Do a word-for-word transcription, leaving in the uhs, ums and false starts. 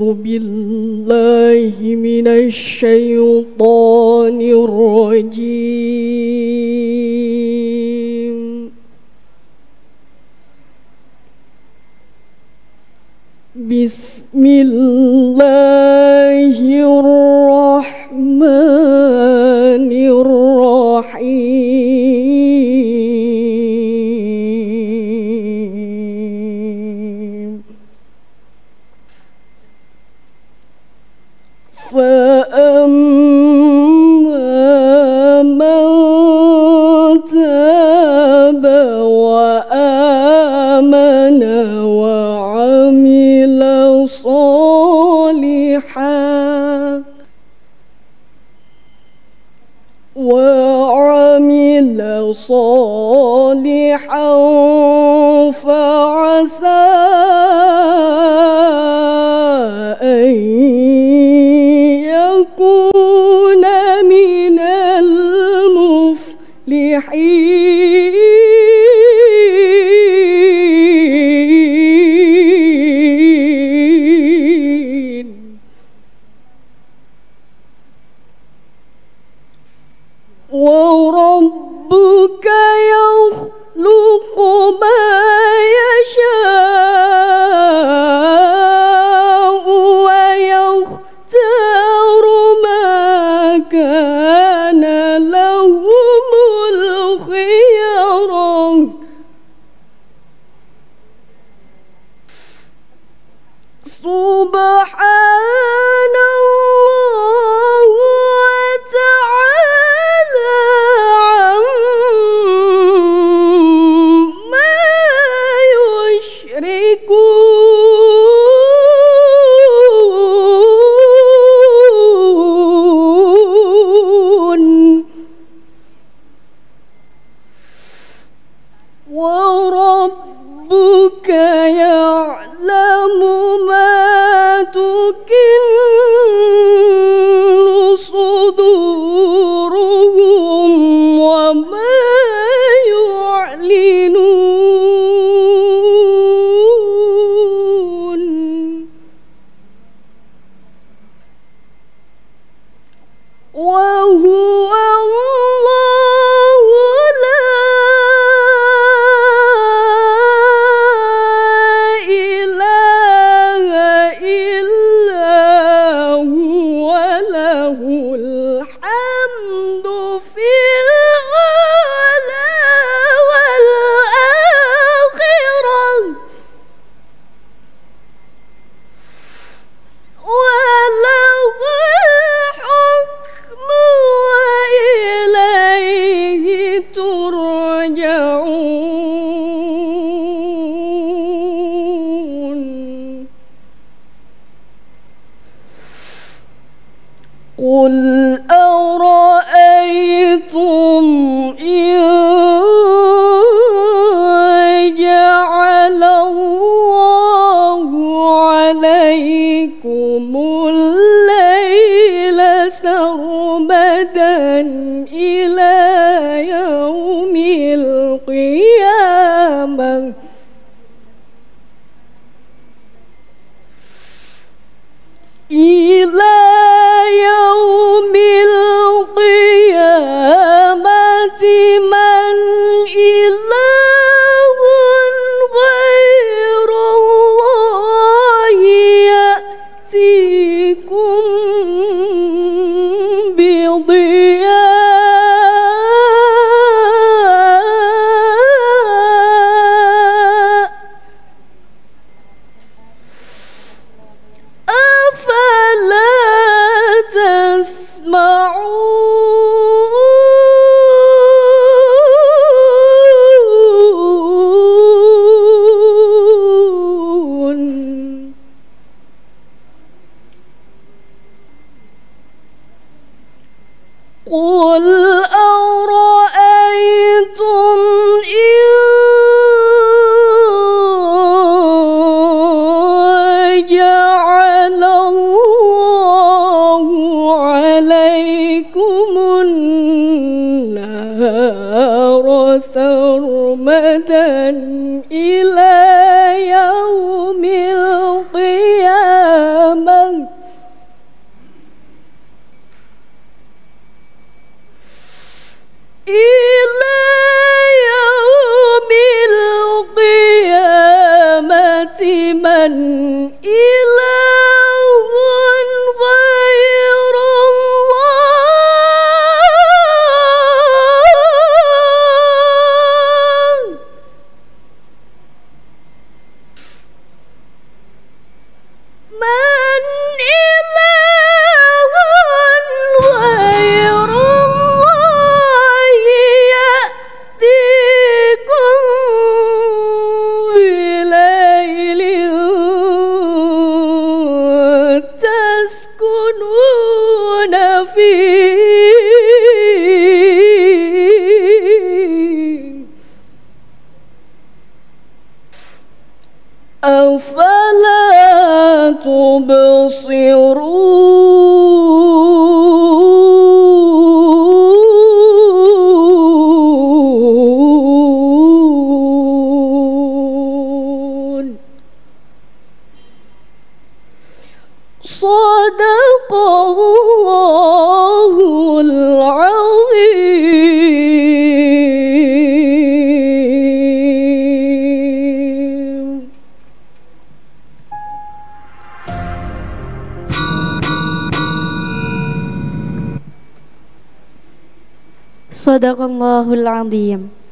بالله من الشيطان الرجيم. بسم الله الرحمن الرحيم. فأما من تاب وآمن وعمل صالحا وعمل صالحا فعسى أن يكون من المفلحين. وربك يخلق ما يشاء ويختار ما كان لهم الخيرة. سبحان الله وتعالى عما يشركون. وربك يعلم ما تكن صدورهم وما يعلنون. وهو الله لا إله إلا هو له الحمد في الأولى والآخرة وله الحكم وإليه ترجعون. قل أرأيتم إن جعل الله عليكم الليل سرمدا إلى يوم القيامة إلى يوم القيامة من إله غير الله يأتيكم بضياء أفلا تسمعون. قل أرأيتم إن جعل الله عليكم النهار سرمدا إلى يوم القيامة من إله غير الله من إله غير الله يأتيكم بليل تسكنون فيه أفلا تبصرون صدق الله العظيم. Sadaqallahul azim.